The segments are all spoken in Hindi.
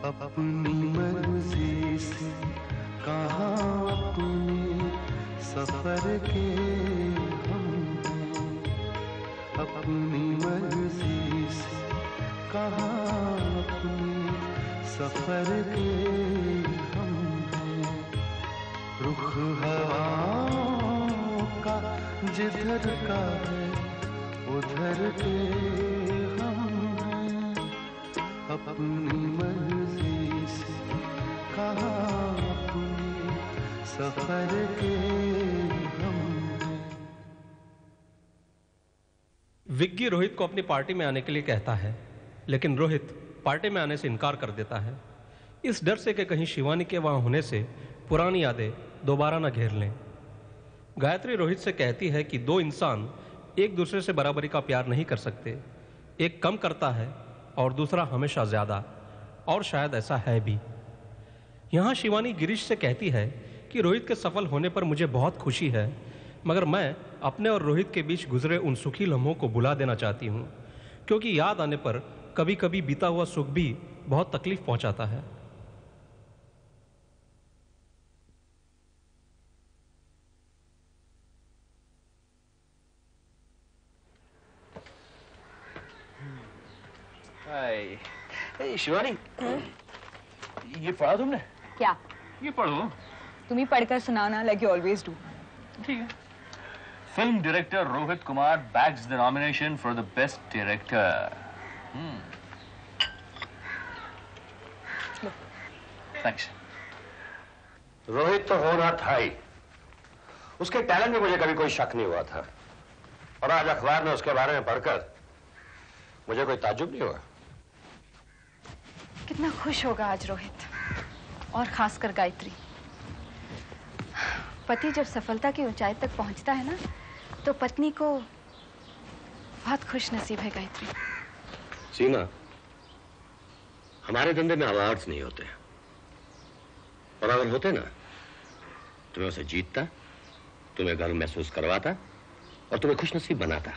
अपनी मर्जी से कहाँ अपने सफर के हम हैं, अपनी मर्जी से कहाँ अपने सफर के हम हैं। रुख हवाओं का जिधर का है उधर के हम हैं, अपनी मर्जी से कहाँ अपने सफर के हम हैं। विक्की रोहित को अपनी पार्टी में आने के लिए कहता है, लेकिन रोहित पार्टी में आने से इनकार कर देता है, इस डर से कि कहीं शिवानी के वहां होने से पुरानी यादें दोबारा न घेर लें। गायत्री रोहित से कहती है कि दो इंसान एक दूसरे से बराबरी का प्यार नहीं कर सकते, एक कम करता है और दूसरा हमेशा ज्यादा, और शायद ऐसा है भी। यहां शिवानी गिरीश से कहती है कि रोहित के सफल होने पर मुझे बहुत खुशी है, मगर मैं अपने और रोहित के बीच गुजरे उन सुखी लम्हों को भुला देना चाहती हूं, क्योंकि याद आने पर कभी कभी बीता हुआ सुख भी बहुत तकलीफ पहुंचाता है। शिवानी, ये पढ़ा तुमने? क्या? ये पढ़ो। तुम ही पढ़कर सुनाओ ना, like you always do. ठीक है। Film director Rohit Kumar bags the nomination for the best director. Thanks. Rohit तो होना था ही, उसके टैलेंट में मुझे कभी कोई शक नहीं हुआ था, और आज अखबार में उसके बारे में पढ़कर मुझे कोई ताज्जुब नहीं हुआ। कितना खुश होगा आज रोहित, और खासकर गायत्री। पति जब सफलता की ऊंचाई तक पहुंचता है ना, तो पत्नी को बहुत खुश नसीब है। गायत्री, सीमा, हमारे धंधे में अवार्ड्स नहीं होते, और अगर होते ना तो मैं उसे जीतता, तुम्हें गर्व महसूस करवाता और तुम्हें खुश नसीब बनाता।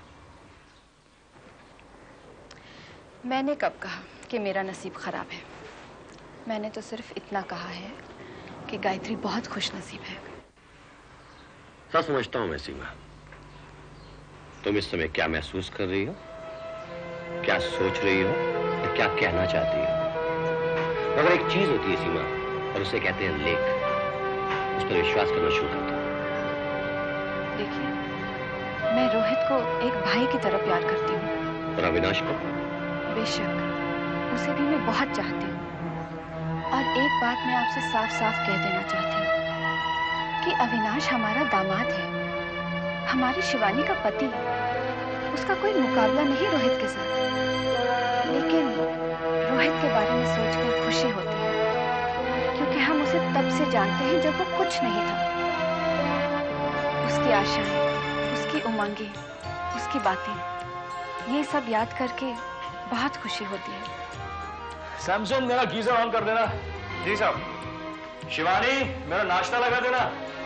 मैंने कब कहा कि मेरा नसीब खराब है? मैंने तो सिर्फ इतना कहा है कि गायत्री बहुत खुश नसीब है। सब समझता हूं मैं सीमा, तुम इस समय क्या महसूस कर रही हो, क्या सोच रही हो, और क्या कहना चाहती हो। मगर एक चीज होती है सीमा, और उसे कहते हैं लेख, उस पर विश्वास करना शुरू कर दो। देखिए, मैं रोहित को एक भाई की तरह प्यार करती हूँ। और अविनाश को? बेशक, उसे भी मैं बहुत चाहती हूँ। और एक बात मैं आपसे साफ साफ कह देना चाहती हूँ कि अविनाश हमारा दामाद है, हमारी शिवानी का पति। उसका कोई मुकाबला नहीं रोहित के साथ। लेकिन रोहित के बारे में सोचकर खुशी होती है, क्योंकि हम उसे तब से जानते हैं जब वो कुछ नहीं था। उसकी आशाएं, उसकी उमंगें, उसकी बातें, ये सब याद करके बहुत खुशी होती है। सैमसंग, मेरा गीजर ऑन कर देना। जी साहब। शिवानी, मेरा नाश्ता लगा देना।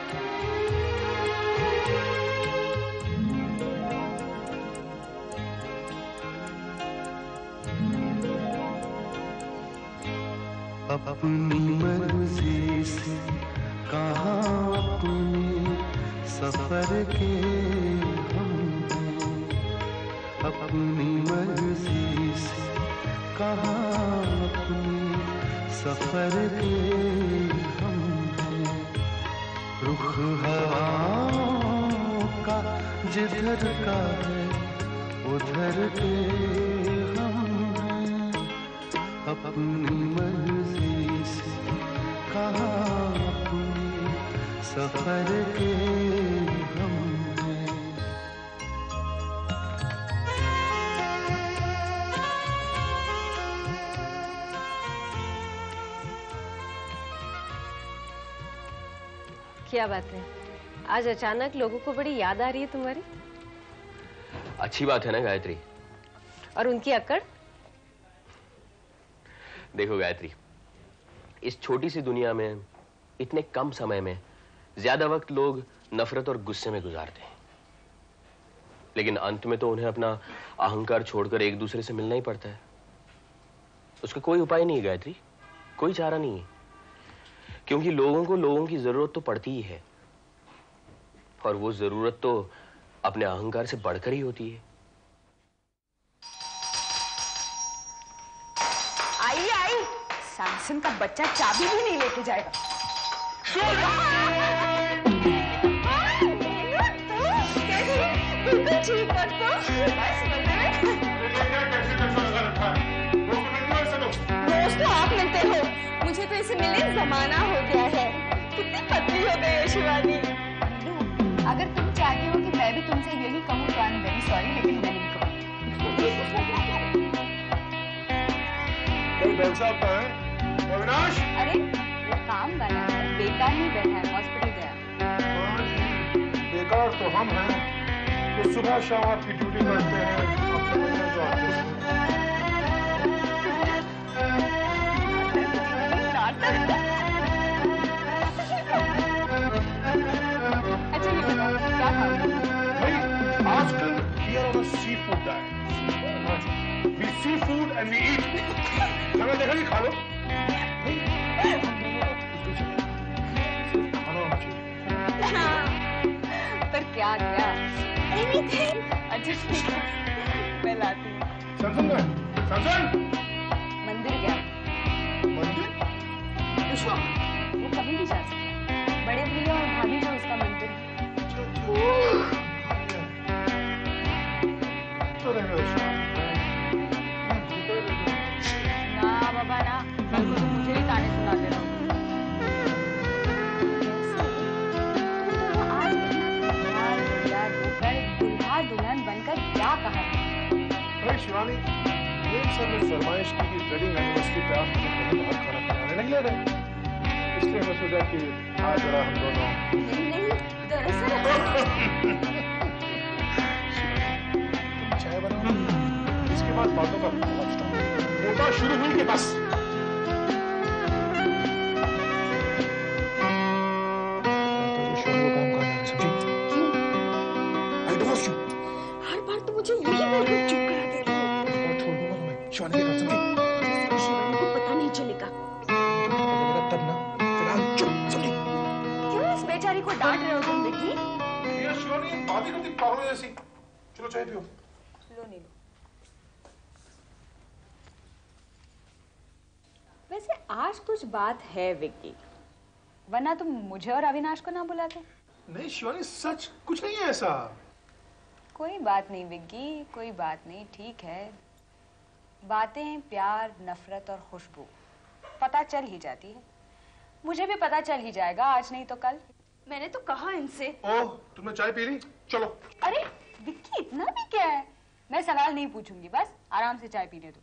अपनी मर्जी से कहाँ अपने सफर के हम हैं, अपनी मर्जी से कहाँ अपने सफर के हम हैं। रुख हवाओं का जिधर का है उधर के हम हैं, अपनी मर्जी से कहाँ अपने सफर के हम हैं। क्या बात है, आज अचानक लोगों को बड़ी याद आ रही है तुम्हारी? अच्छी बात है ना गायत्री। और उनकी अक्कड़? देखो गायत्री, इस छोटी सी दुनिया में इतने कम समय में ज्यादा वक्त लोग नफरत और गुस्से में गुजारते हैं, लेकिन अंत में तो उन्हें अपना अहंकार छोड़कर एक दूसरे से मिलना ही पड़ता है। उसका कोई उपाय नहीं है गायत्री। कोई चारा नहीं है, क्योंकि लोगों को लोगों की जरूरत तो पड़ती ही है, और वो जरूरत तो अपने अहंकार से बढ़कर ही होती है। आई आई, सैमसन का बच्चा चाबी भी नहीं लेके जाएगा। रोज तो आप मिलते हो, मुझे तो इसे मिले जमाना हो गया है। कितनी पतली हो गई है शिवानी। अगर तुम चाहती हो कि मैं भी तुमसे यही कहूँ तो आई एम वेरी सॉरी, लेकिन मैं नहीं कहूँगी। भाई साहब कहाँ हैं? अविनाश? अरे वो काम वाला है, बेकार नहीं बैठा है, हॉस्पिटल गया। बेकार तो हम हैं, तो सुबह शाम आपकी ड्यूटी करते हैं। अच्छा ये बताओ क्या खाओगे? आजकल we are on a seafood diet. We see food and we eat. हमें देखा नहीं, खा लो। पर क्या क्या? Anything. अच्छा ठीक है, मैं लाती हूँ। सैमसन का? सैमसन? मंदिर गया। मंदिर? वो कभी भी जा सकता है। बड़े भैया और भाभी जो उसका मंदिर है। ना बाबा ना, कल को तो मुझे ही ताने सुना दे रहा हूँ। आज दूल्हा दुल्हन बनकर क्या कहा? अरे शिवानी, ये सब ने फरमाइश की कि वेडिंग एनिवर्सरी पे आप मुझे कहीं बाहर खाना खिलाने नहीं ले रहे, इसलिए मैं सोचा कि आज जरा हम दोनों। नहीं दरअसल चाय बनाओ, इसके बाद बातों का बहुत स्टॉप। मोटा शुरू हुई कि बस। हर बार तो मुझे यही बोलकर चुप करा देते हो। छोड़ दूंगा तुम्हें, शिवानी के घर से। शिवानी को पता नहीं चलेगा। तब ना, फिलहाल चुप चली। क्यों इस बेचारी को डांट रहे हो तुम विक्की? ये शिवानी बात ही करती पागल जैसी। चलो चाय पियो। लो नहीं लो। वैसे आज कुछ बात है विक्की, वरना तुम मुझे और अविनाश को ना बुलाते। नहीं शिवानी, सच कुछ नहीं है ऐसा। कोई बात नहीं विक्की, कोई बात नहीं, ठीक है। बातें प्यार, नफरत और खुशबू पता चल ही जाती है। मुझे भी पता चल ही जाएगा, आज नहीं तो कल। मैंने तो कहा इनसे। ओह, तुमने चाय पी ली? चलो। अरे विक्की, इतना भी क्या है? मैं सवाल नहीं पूछूंगी, बस आराम से चाय पीने दो।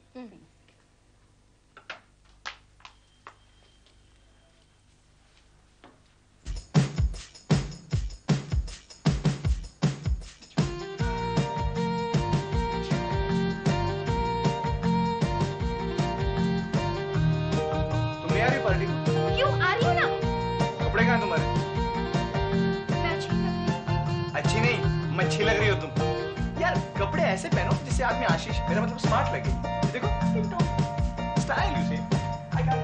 अच्छी लग रही हो तुम यार। कपड़े ऐसे पहनो जिससे आदमी आशीष, मेरा मतलब स्मार्ट लगे। देखो स्टाइल यू से। आई कांट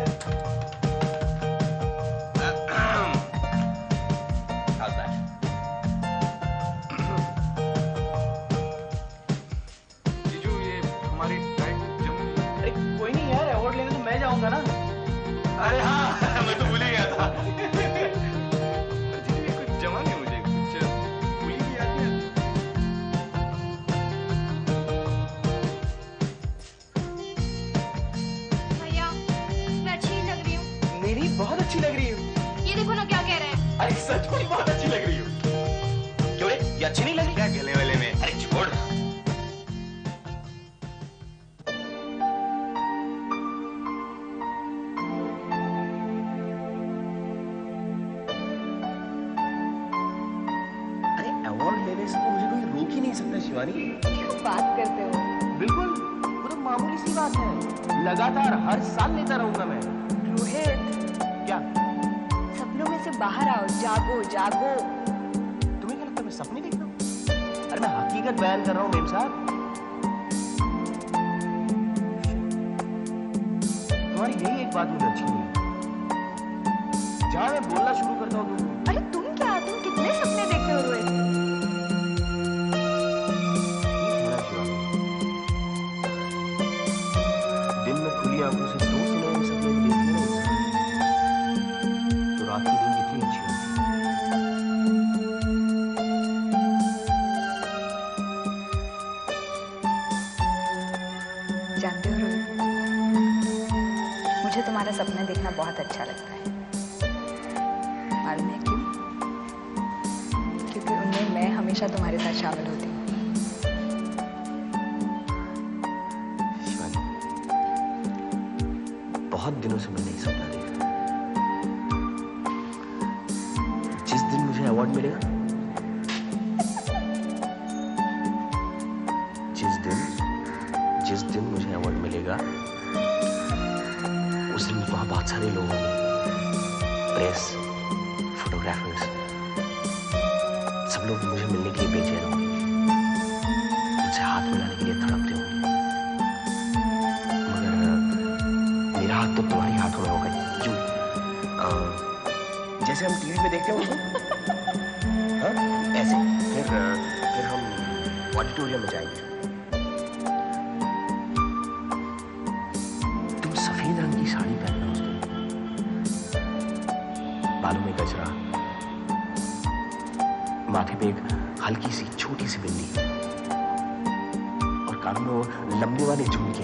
जीजू, ये हमारी डाइट जम। अरे कोई नहीं यार, अवार्ड लेने तो मैं जाऊंगा ना। अरे हाँ, मैं तो भूल ही गया था। जीजू ये कुछ जमा नहीं, मुझे कुछ भूल ही याद नहीं। मेरी बहुत अच्छी लग रही हो। ये देखो ना क्या कह रहे हैं। अरे सच में बहुत अच्छी लग रही हो। क्यों रे, ये अच्छी नहीं लगी क्या गले वाले में? अरे छोड़। अरे अवार्ड लेने से तो मुझे कोई रोक ही नहीं सकता शिवानी। क्या बात करते हो? बिल्कुल, वो तो मामूली सी बात है। लगातार हर साल लेता रहूंगा मैं। रोहित, क्या? सपनों में से बाहर आओ, जागो जागो। तुम्हें क्या लगता है मैं सपने देखता हूँ? अरे मैं हकीकत बयान कर रहा हूँ मेम साहब। तुम्हारी यही एक बात मुझे अच्छी नहीं है। जहां मैं बोलना शुरू करता हूँ तुम अरे तुम कितने सपने देखते हो रोहित? दिन में खुली आंखों से 2 सुनहरे सपने देखने ना इंसान, तो रात की नींद कितनी अच्छी होती है। जानते हो रोहित, मुझे तुम्हारा सपना देखना बहुत अच्छा लगता है। मालूम है क्यों? क्योंकि उनमें मैं हमेशा तुम्हारे साथ शामिल होती हूँ। शिवानी, बहुत दिनों से मैंने एक सपना देखा। जिस दिन मुझे अवार्ड मिलेगा, जिस दिन मुझे अवार्ड मिलेगा, उस दिन वहां बहुत सारे लोग होंगे, प्रेस, फोटोग्राफर्स, सब लोग मुझे मिलने के लिए बेचैन होंगे, मुझसे हाथ मिलाने के लिए तड़पते होंगे। मगर मेरा हाथ तो तुम्हारी हाथों में होगा, यूं जैसे हम टीवी में देखते हैं उसको, हाँ ऐसे। फिर हम ऑडिटोरियम में जाएंगे। तुम सफेद रंग की साड़ी पहनना उस दिन, बालों में गजरा, माथे पे एक हल्की सी छोटी सी बिंदी और कानों में वो लंबे वाले झुमके।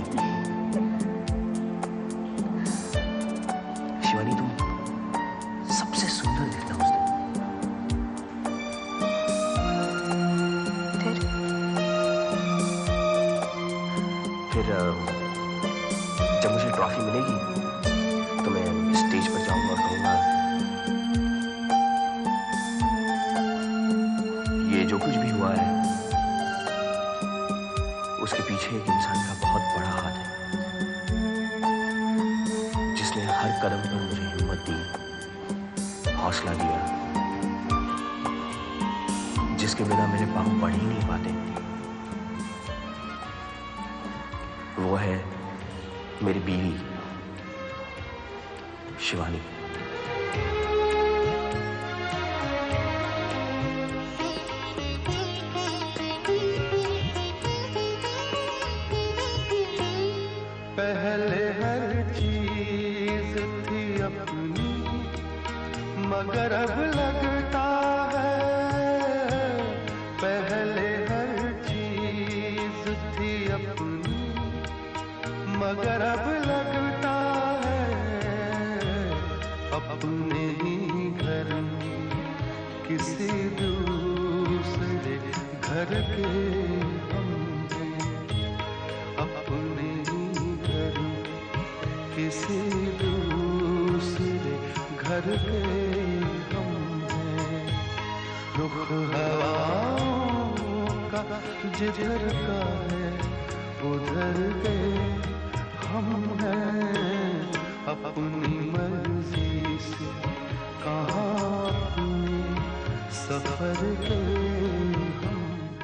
शिवानी, तुम सबसे सुंदर दिखना उस दिन। फिर जब मुझे ट्रॉफी मिलेगी तो मैं स्टेज पर जाऊंगा और कहूंगा, ये जो कुछ भी हुआ है उसके पीछे एक इंसान का बहुत बड़ा हाथ है, जिसने हर कदम पर मुझे हिम्मत दी, हौसला दिया, जिसके बिना मेरे पांव बढ़ ही नहीं पाते। वो है मेरी बीवी शिवानी। पहले हर चीज थी अपनी, मगर अब लगता है पहले हर चीज थी अपनी, मगर अब लगता है अपने ही घर में किसी दूसरे घर के हम हैं, अपने ही घर में किसी दूसरे घर के हम हैं। रुख हवाओं का जिधर का है उधर के हम हैं, अपनी मर्जी से कहाँ अपने सफर के हम।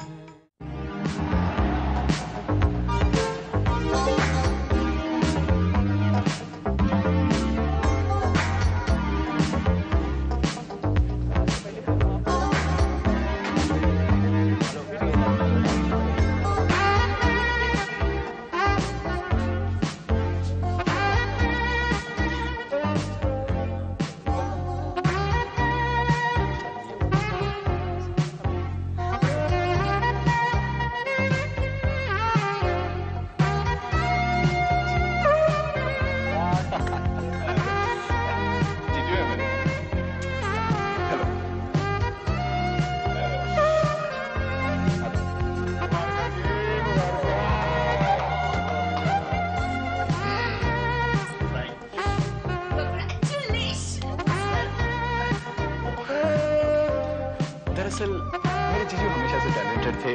दरअसल मेरे जीजू हमेशा से टैलेंटेड थे।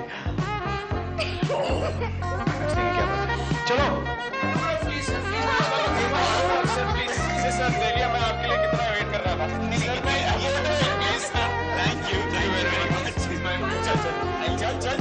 चलो सर, देखिए मैं आपके लिए कितना वेट कर रहा था। Thank you very much. चल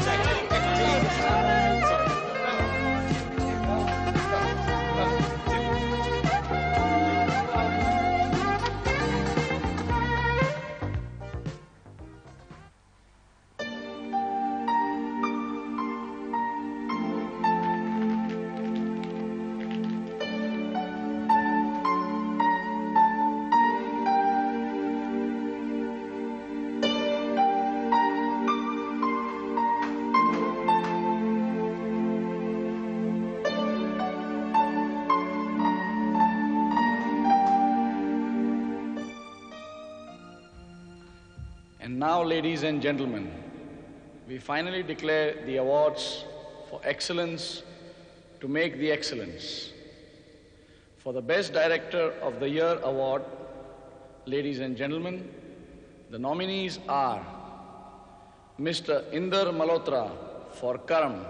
now, ladies and gentlemen, we finally declare the awards for excellence to make the excellence. For the Best Director of the Year award, ladies and gentlemen, the nominees are Mr. Inder Malhotra for Karam,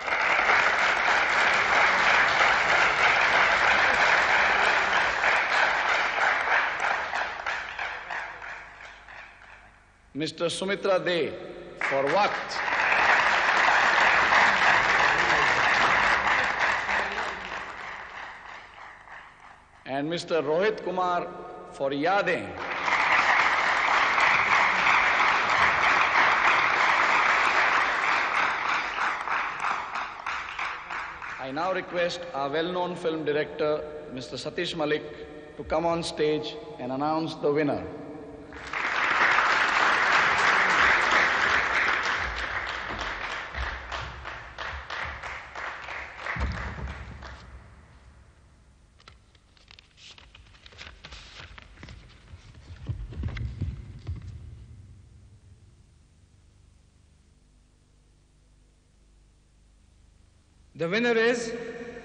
Mr. Sumitra De for Waqt, and Mr. Rohit Kumar for Yadein. I now request our well-known film director, Mr. Satish Malik, to come on stage and announce the winner. The winner is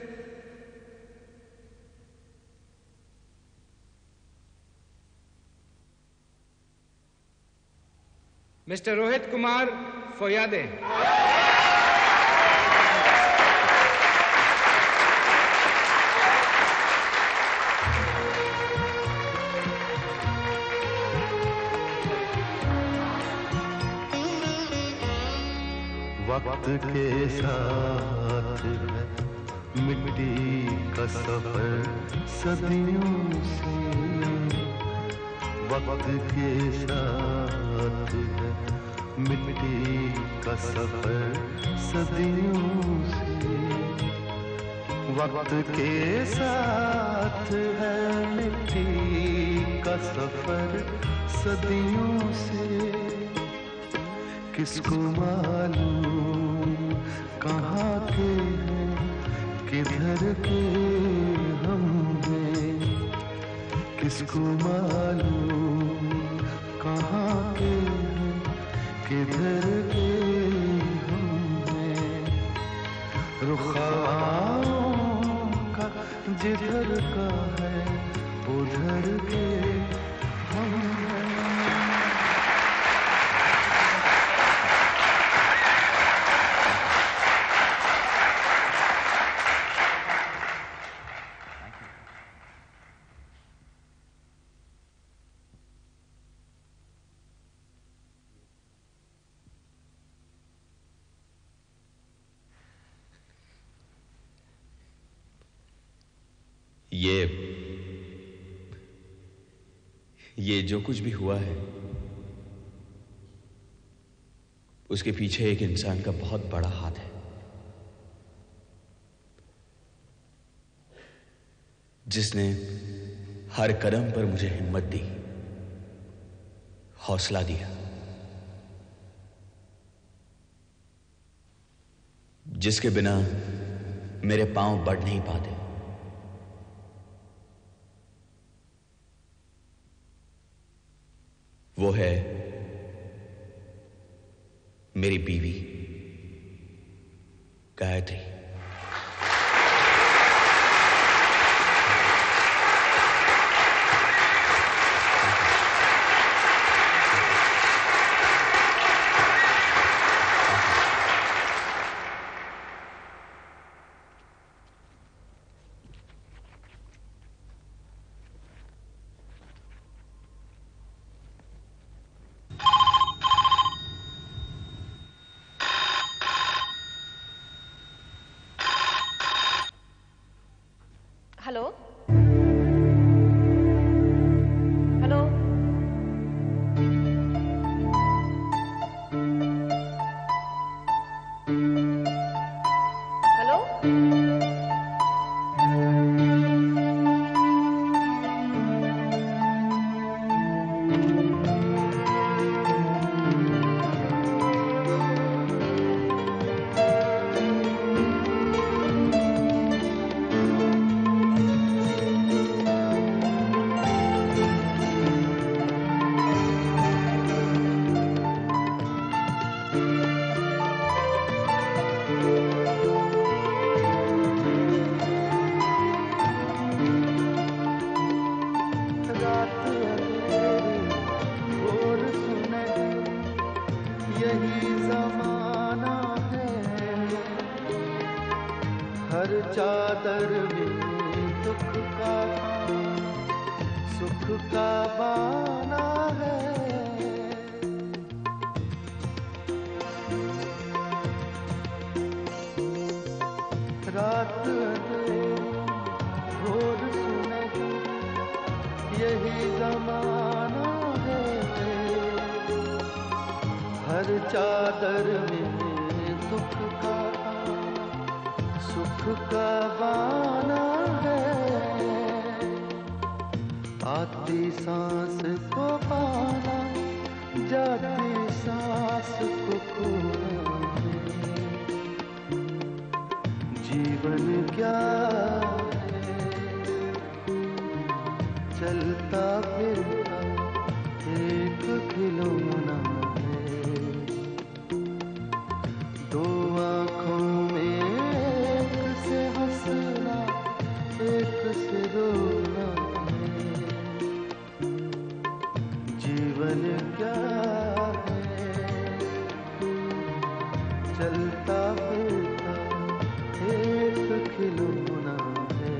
Mr. Rohit Kumar for Yadein. वक्त के साथ है मिट्टी का सफर सदियों से, वक्त के साथ है मिट्टी का सफर सदियों से, वक्त के साथ है मिट्टी का सफर सदियों से। किसको मालूम कहाँ के हैं किधर के हम हैं, किसको मालूम कहाँ के हैं किधर के हम हैं। रुखाओं का जिधर का है उधर के हम हैं। ये जो कुछ भी हुआ है उसके पीछे एक इंसान का बहुत बड़ा हाथ है, जिसने हर कदम पर मुझे हिम्मत दी, हौसला दिया, जिसके बिना मेरे पांव बढ़ नहीं पाते। वो है मेरी बीवी गायत्री। हेलो हेलो हेलो हर चादर में दुख का सुख का बाना है। रात भोर सुनहरी यही जमाना है। हर चादर में दुख का सुख का बाना है। आती सांस को पाना जाती सांस को खोना है। जीवन क्या है चलता फिरता एक खिलौना है। दो आँखों में एक से हंसना एक से रोना है। जीवन क्या है चलता फिरता एक खिलौना है।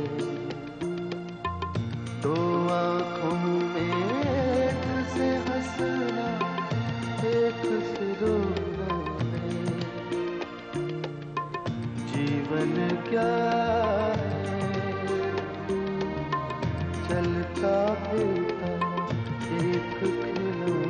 दो आँखों में एक से हंसना एक से रोना है। जीवन क्या है चलता फिरता एक खिलौना